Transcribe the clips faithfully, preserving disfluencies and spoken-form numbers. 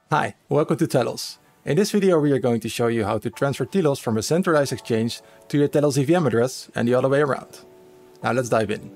Hi, welcome to Telos. In this video we are going to show you how to transfer Telos from a centralized exchange to your Telos E V M address and the other way around. Now let's dive in.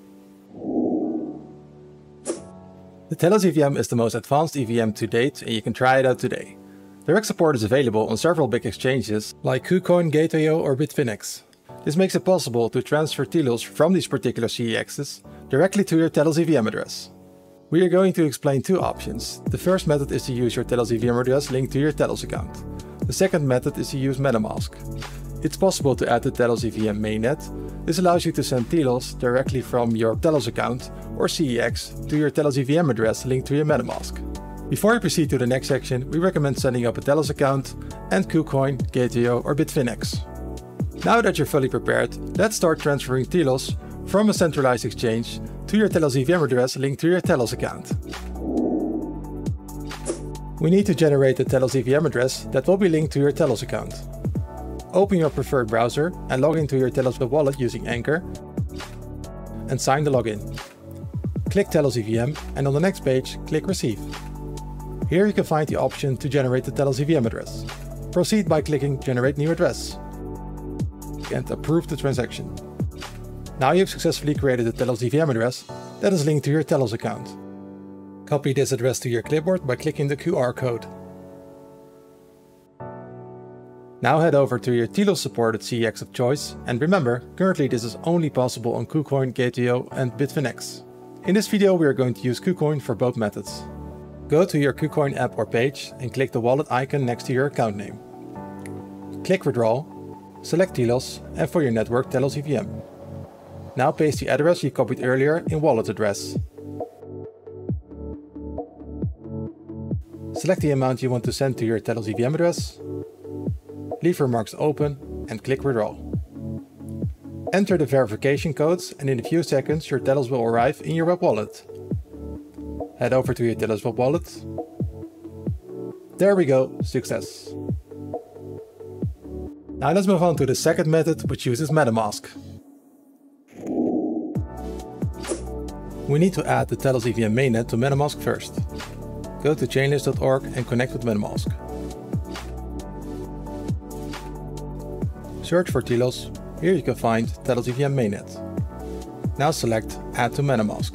The Telos E V M is the most advanced E V M to date and you can try it out today. Direct support is available on several big exchanges like Kucoin, tEVM or Bitfinex. This makes it possible to transfer Telos from these particular C E Xs directly to your Telos E V M address. We are going to explain two options. The first method is to use your Telos E V M address linked to your Telos account. The second method is to use Metamask. It's possible to add the Telos E V M mainnet. This allows you to send Telos directly from your Telos account or C E X to your Telos E V M address linked to your Metamask. Before we proceed to the next section, we recommend setting up a Telos account and Kucoin, tEVM or Bitfinex. Now that you're fully prepared, let's start transferring Telos from a centralized exchange to your Telos E V M address linked to your Telos account. We need to generate a Telos E V M address that will be linked to your Telos account. Open your preferred browser and log into your Telos Web Wallet using Anchor and sign the login. Click Telos E V M and on the next page click Receive. Here you can find the option to generate the Telos E V M address. Proceed by clicking Generate New Address and approve the transaction. Now you've successfully created a Telos E V M address that is linked to your Telos account. Copy this address to your clipboard by clicking the Q R code. Now head over to your Telos supported C E X of choice, and remember, currently this is only possible on Kucoin, tEVM and Bitfinex. In this video we are going to use Kucoin for both methods. Go to your Kucoin app or page and click the wallet icon next to your account name. Click Withdraw, select Telos and for your network Telos E V M. Now paste the address you copied earlier in wallet address. Select the amount you want to send to your Telos E V M address. Leave remarks open and click Withdraw. Enter the verification codes and in a few seconds your Telos will arrive in your web wallet. Head over to your Telos Web Wallet. There we go, success. Now let's move on to the second method, which uses Metamask. We need to add the Telos E V M mainnet to Metamask first. Go to chainlist dot org and connect with Metamask. Search for Telos. Here you can find Telos E V M mainnet. Now select Add to Metamask.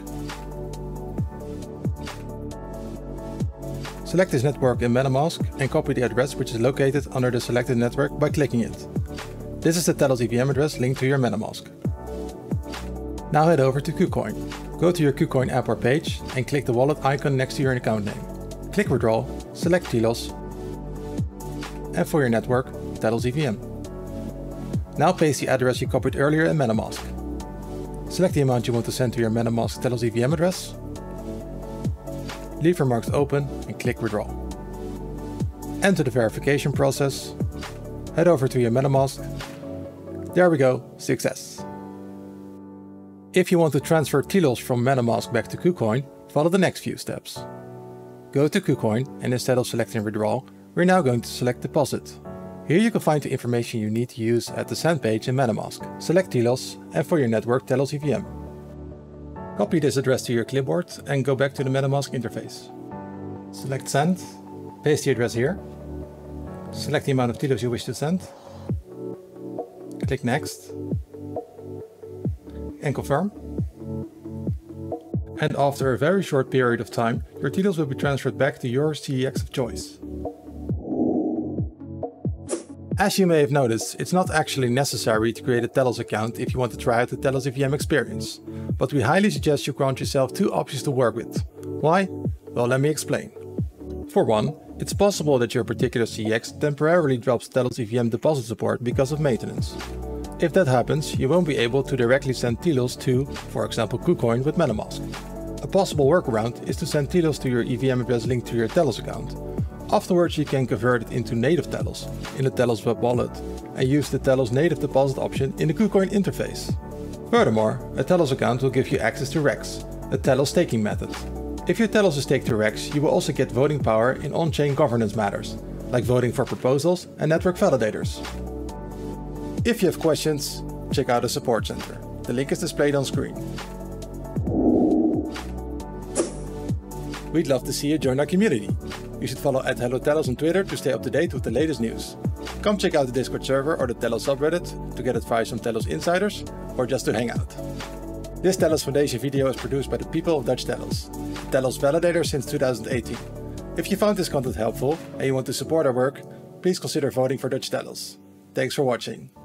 Select this network in Metamask and copy the address which is located under the selected network by clicking it. This is the Telos E V M address linked to your Metamask. Now head over to Kucoin. Go to your Kucoin app or page and click the wallet icon next to your account name. Click Withdraw, select Telos, and for your network, Telos E V M. Now paste the address you copied earlier in Metamask. Select the amount you want to send to your Metamask Telos E V M address. Leave remarks open and click Withdraw. Enter the verification process. Head over to your Metamask. There we go, success. If you want to transfer Telos from Metamask back to Kucoin, follow the next few steps. Go to Kucoin and instead of selecting Withdraw, we're now going to select Deposit. Here you can find the information you need to use at the send page in Metamask. Select Telos and for your network Telos E V M. Copy this address to your clipboard and go back to the Metamask interface. Select Send, paste the address here. Select the amount of Telos you wish to send. Click Next. And confirm. And after a very short period of time, your Telos will be transferred back to your C E X of choice. As you may have noticed, it's not actually necessary to create a Telos account if you want to try out the Telos E V M experience, but we highly suggest you grant yourself two options to work with. Why? Well, let me explain. For one, it's possible that your particular C E X temporarily drops Telos E V M deposit support because of maintenance. If that happens, you won't be able to directly send Telos to, for example, Kucoin with Metamask. A possible workaround is to send Telos to your E V M address linked to your Telos account. Afterwards you can convert it into native Telos in the Telos Web Wallet and use the Telos native deposit option in the Kucoin interface. Furthermore, a Telos account will give you access to Rex, a Telos staking method. If your Telos is staked to Rex, you will also get voting power in on-chain governance matters, like voting for proposals and network validators. If you have questions, check out the support center. The link is displayed on screen. We'd love to see you join our community. You should follow at Hello Telos on Twitter to stay up to date with the latest news. Come check out the Discord server or the Telos subreddit to get advice from Telos insiders or just to hang out. This Telos Foundation video is produced by the people of DutchTelos, the Telos Validator since two thousand eighteen. If you found this content helpful and you want to support our work, please consider voting for DutchTelos. Thanks for watching.